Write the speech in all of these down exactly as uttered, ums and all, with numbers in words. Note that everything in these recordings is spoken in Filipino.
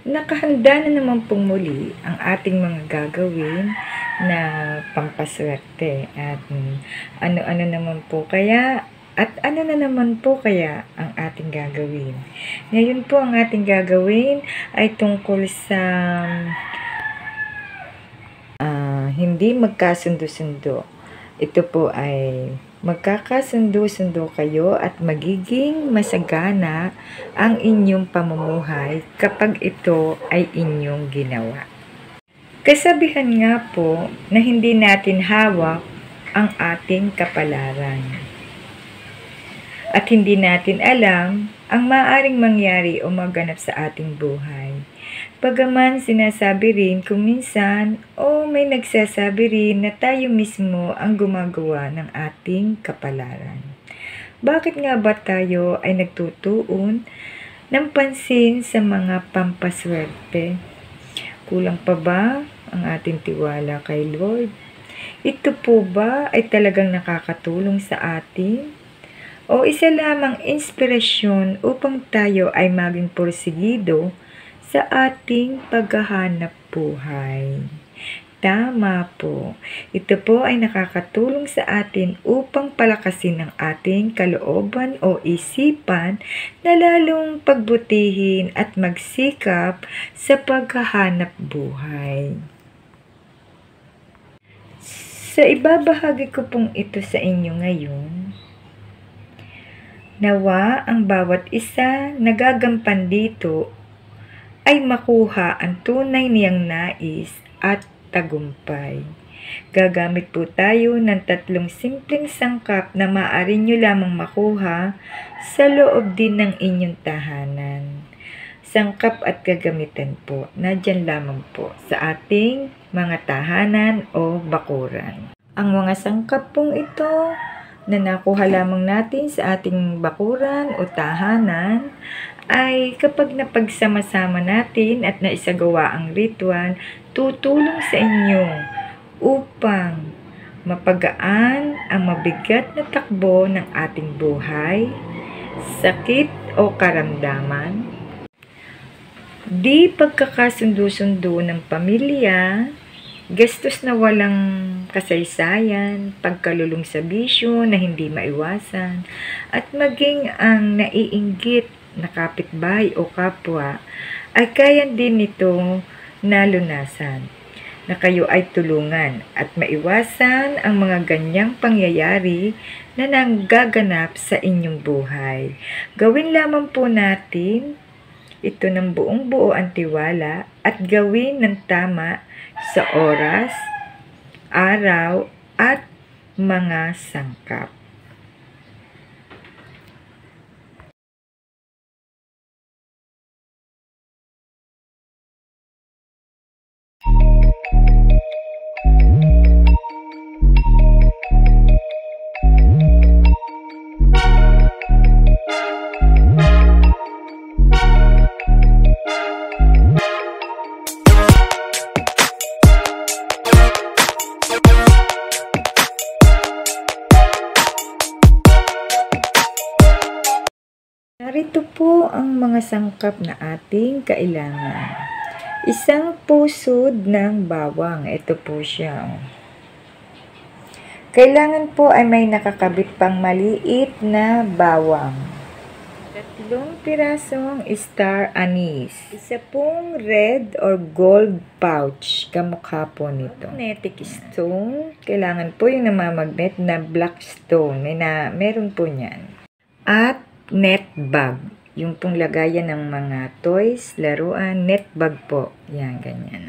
Nakahanda na naman pong muli ang ating mga gagawin na pampaswerte at mm, ano-ano naman po kaya at ano na naman po kaya ang ating gagawin. Ngayon po ang ating gagawin ay tungkol sa uh, hindi magkasundo-sundo. Ito po ay magkakasundo-sundo kayo at magiging masagana ang inyong pamumuhay kapag ito ay inyong ginawa. Kasabihan nga po na hindi natin hawak ang ating kapalaran. At hindi natin alam ang maaaring mangyari o maganap sa ating buhay. Bagaman sinasabi rin kung minsan o may nagsasabi rin na tayo mismo ang gumagawa ng ating kapalaran. Bakit nga ba tayo ay nagtutuon ng pansin sa mga pampaswerte? Kulang pa ba ang ating tiwala kay Lord? Ito po ba ay talagang nakakatulong sa atin? O isa lamang inspirasyon upang tayo ay maging porsigido sa ating paghahanap buhay? Tama po. Ito po ay nakakatulong sa atin upang palakasin ang ating kalooban o isipan na lalong pagbutihin at magsikap sa paghahanap buhay. Sa ibabahagi ko pong ito sa inyo ngayon, nawa ang bawat isa nagagampan dito ay makuha ang tunay niyang nais at tagumpay. Gagamit po tayo ng tatlong simpleng sangkap na maaari nyo lamang makuha sa loob din ng inyong tahanan. Sangkap at gagamitan po, nadyan lamang po sa ating mga tahanan o bakuran. Ang mga sangkap pong ito na nakuha lamang natin sa ating bakuran o tahanan ay kapag napagsama-sama natin at naisagawa ang ritual, tutulong sa inyo upang mapagaan ang mabigat na takbo ng ating buhay, sakit o karamdaman, di pagkakasundo-sundo ng pamilya, gastos na walang kasaysayan, pagkalulong sa bisyo na hindi maiwasan, at maging ang naiinggit na kapitbahay o kapwa ay kaya din nito nalunasan, na kayo ay tulungan at maiwasan ang mga ganyang pangyayari na nanggaganap sa inyong buhay. Gawin lamang po natin ito ng buong buo ang tiwala at gawin ng tama sa oras, araw at mga sangkap. Narito po ang mga sangkap na ating kailangan. Isang pusod ng bawang. Ito po siya. Kailangan po ay may nakakabit pang maliit na bawang. Tatlong pirasong star anise. Isa pong red or gold pouch. Kamukha po nito. Magnetic stone. Kailangan po yung namamagnet na black stone. May na, meron po niyan. At net bag. Yung pong lagayan ng mga toys, laruan, net bag po. Yan, ganyan.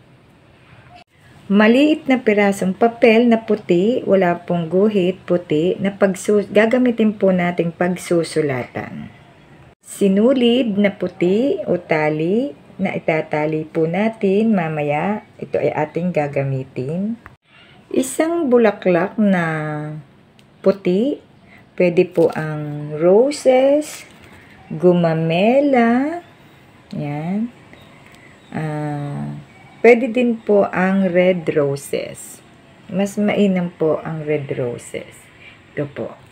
Maliit na pirasong papel na puti, wala pong guhit, puti, na pagsus gagamitin po nating pagsusulatan. Sinulid na puti o tali na itatali po natin mamaya. Ito ay ating gagamitin. Isang bulaklak na puti. Pwede po ang roses, gumamela, yan. Uh, pwede din po ang red roses. Mas mainam po ang red roses. Ito po.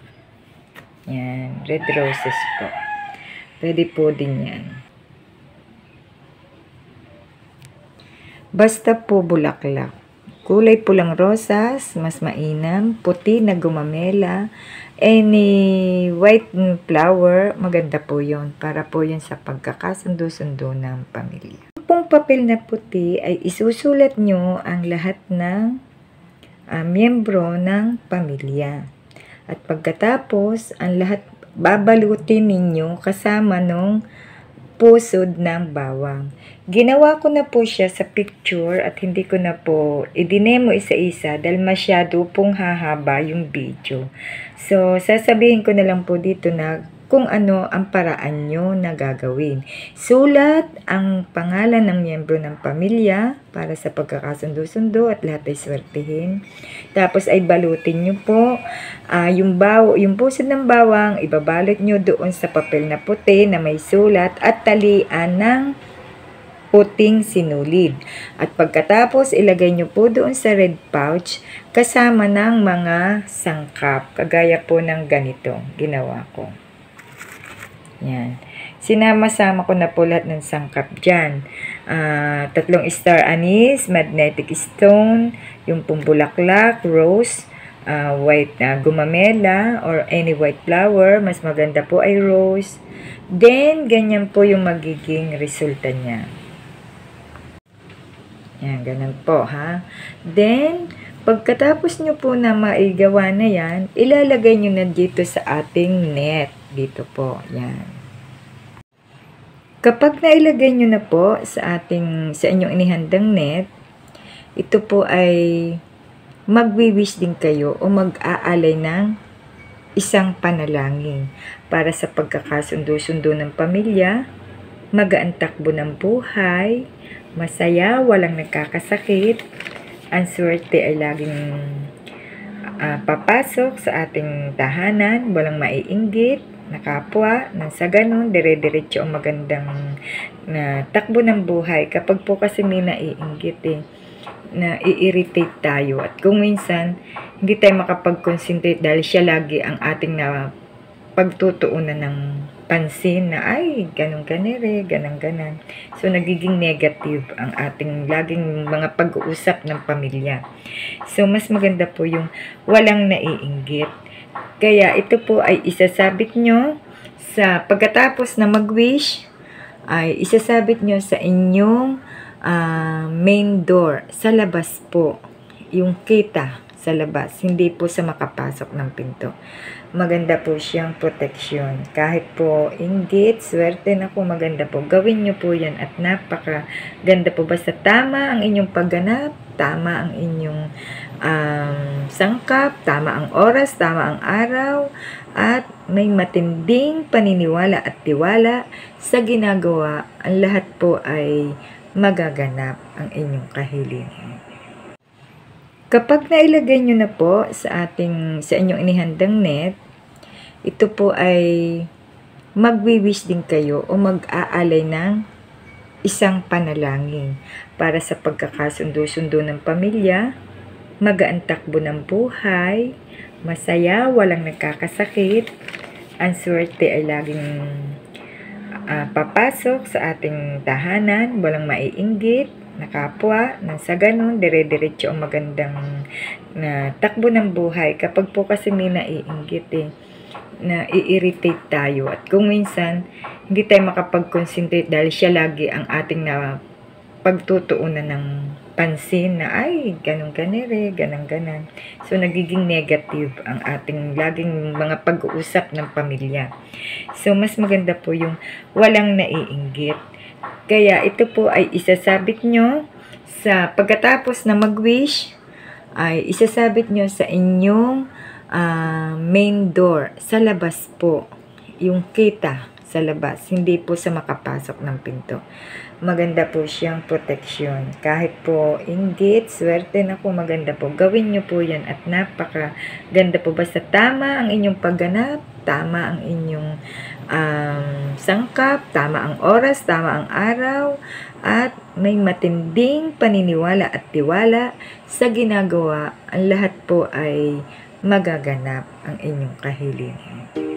Yan, red roses po. Pwede po din yan. Basta po bulaklak. Kulay pulang rosas, mas mainam, puti na gumamela, any white flower, maganda po yun. Para po yun sa pagkakasundo-sundo ng pamilya. Yung pong papel na puti ay isusulat nyo ang lahat ng uh, miyembro ng pamilya. At pagkatapos, ang lahat babalutin ninyo kasama nung pusod ng bawang. Ginawa ko na po siya sa picture at hindi ko na po idinemo isa-isa dahil masyado pong hahaba yung video. So, sasabihin ko na lang po dito na kung ano ang paraan nyo na gagawin. Sulat ang pangalan ng miyembro ng pamilya para sa pagkakasundo-sundo at lahat ay swertihin. Tapos ay balutin nyo po uh, yung, baw yung pusod ng bawang, ibabalot nyo doon sa papel na puti na may sulat at talian ng puting sinulid. At pagkatapos, ilagay nyo po doon sa red pouch kasama ng mga sangkap. Kagaya po ng ganito, ginawa ko. Yan. Sinama-sama ko na po lahat ng sangkap dyan. Uh, tatlong star anise, magnetic stone, yung pumbulaklak, rose, uh, white na uh, gumamela, or any white flower. Mas maganda po ay rose. Then, ganyan po yung magiging resulta niya. Yan, ganun po, ha. Then, pagkatapos nyo po na maigawa na yan, ilalagay nyo na dito sa ating net. Dito po, yan. Kapag nailagay nyo na po sa ating, sa inyong inihandang net, ito po ay magwi-wish din kayo o mag-aalay ng isang panalangin para sa pagkakasundo-sundo ng pamilya, magaan takbo ng buhay, masaya, walang nagkakasakit, ang swerte ay laging uh, papasok sa ating tahanan, walang maiinggit na kapwa, nang sa ganun, dire-diretso ang magandang na takbo ng buhay. Kapag po kasi may naiinggit eh, na i-irritate tayo at kung minsan hindi tayo makapag-concentrate dahil siya lagi ang ating na pagtutuunan ng pansin na ay ganun ganere, ganang ganan. So nagiging negative ang ating laging mga pag-uusap ng pamilya. So mas maganda po yung walang naiinggit. Kaya ito po ay isasabit nyo sa pagkatapos na mag-wish ay isasabit nyo sa inyong uh, main door sa labas po, yung kita sa labas, hindi po sa makapasok ng pinto. Maganda po siyang protection. Kahit po inggit, swerte na po, maganda po. Gawin nyo po yan at napaka ganda po. Basta tama ang inyong pagganap, tama ang inyong um, sangkap, tama ang oras, tama ang araw, at may matinding paniniwala at tiwala sa ginagawa. Ang lahat po ay magaganap ang inyong kahilingan. Kapag nailagay nyo na po sa ating sa inyong inihandang net, ito po ay magwi-wish din kayo o mag-aalay ng isang panalangin para sa pagkakasundo-sundo ng pamilya, magaan takbo ng buhay, masaya, walang nagkakasakit, ang swerte ay laging uh, papasok sa ating tahanan, walang maiinggit na kapwa, nang sa ganun, dire-diretso ang magandang na takbo ng buhay. Kapag po kasi may naiinggit eh, na i-irritate tayo at kung minsan hindi tayo makapag-concentrate dahil siya lagi ang ating na pagtutuunan ng pansin na ay ganun ganere, ganang ganan. So nagiging negative ang ating laging mga pag-uusap ng pamilya. So mas maganda po yung walang naiinggit. Kaya ito po ay isasabit nyo sa pagkatapos na mag-wish, ay isasabit nyo sa inyong uh, main door sa labas po, yung kita sa labas, hindi po sa makapasok ng pinto. Maganda po siyang protection. Kahit po inggit, swerte na po, maganda po. Gawin nyo po yan at napaka ganda po. Basta tama ang inyong pagganap, tama ang inyong um, sangkap, tama ang oras, tama ang araw, at may matinding paniniwala at tiwala sa ginagawa. Ang lahat po ay magaganap ang inyong kahilingan.